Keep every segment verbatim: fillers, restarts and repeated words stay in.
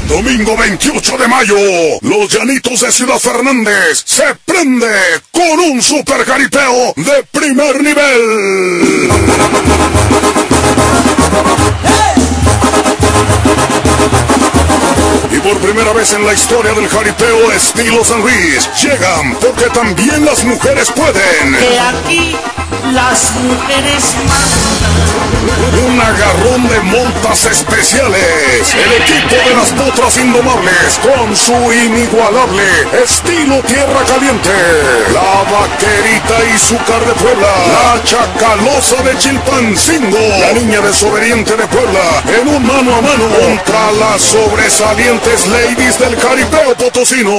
Domingo veintiocho de mayo, los Llanitos de Ciudad Fernández se prende con un super jaripeo de primer nivel. Y por primera vez en la historia del jaripeo estilo San Luis, llegan porque también las mujeres pueden. Que aquí las mujeres mandan. Un agarrón de montas especiales. El equipo de las potras indomables con su inigualable estilo tierra caliente. La vaquerita y su car de Puebla. La chacalosa de Chilpancingo. La niña desobediente de Puebla en un mano a mano contra las sobresalientes ladies del jaripeo potosino.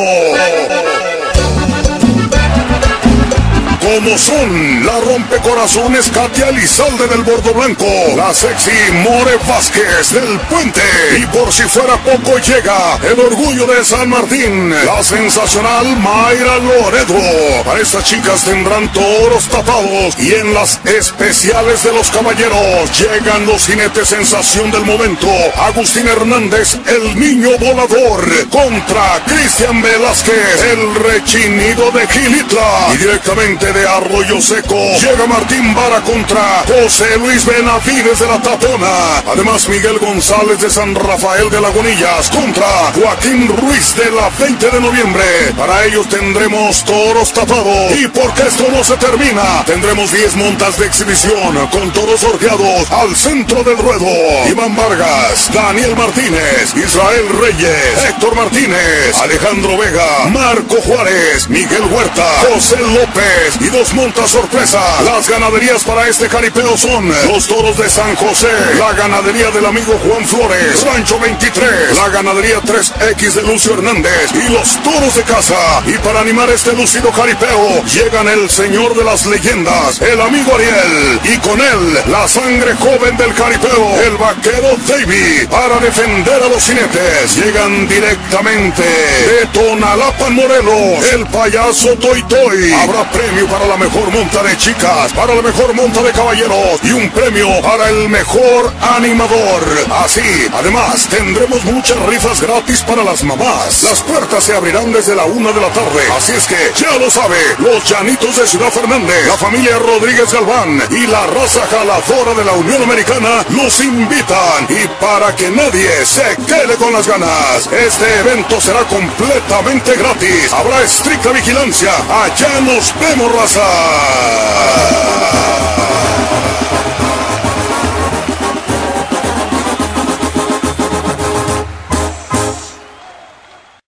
Como son la rompecorazones Katia Elizalde del Bordo Blanco, la sexy More Vázquez del Puente, y por si fuera poco llega el orgullo de San Martín, la sensacional Mayra Loredo. Para estas chicas tendrán toros tapados, y en las especiales de los caballeros llegan los jinetes sensación del momento. Agustín Hernández, el niño volador, contra Cristian Velázquez, el rechinido de Gilitla, y directamente de Arroyo Seco llega Martín Vara contra José Luis Benavides de la Tapona. Además Miguel González de San Rafael de Lagunillas contra Joaquín Ruiz de la veinte de noviembre. Para ellos tendremos toros tapados, y porque esto no se termina, tendremos diez montas de exhibición con toros sorteados al centro del ruedo. Iván Vargas, Daniel Martínez, Israel Reyes, Héctor Martínez, Alejandro Vega, Marco Juárez, Miguel Huerta, José López y dos montas sorpresa. Las ganaderías para este jaripeo son los toros de San José, la ganadería del amigo Juan Flores, Rancho veintitrés, la ganadería tres equis de Lucio Hernández y los toros de casa. Y para animar este lúcido jaripeo llegan el señor de las leyendas, el amigo Ariel, y con él la sangre joven del jaripeo, el vaquero Davey. Para defender a los jinetes llegan directamente de Tonalapan, Morelos, el payaso Toy Toy. Habrá premio para la mejor monta de chicas, para la mejor monta de caballeros y un premio para el mejor animador. Así, además, tendremos muchas rifas gratis para las mamás. Las puertas se abrirán desde la una de la tarde, así es que ya lo sabe, los Llanitos de Ciudad Fernández, la familia Rodríguez Galván y la raza jaladora de la Unión Americana los invitan. Y para que nadie se quede con las ganas, este evento será completamente gratis. Habrá estricta vigilancia. Allá nos vemos, raza.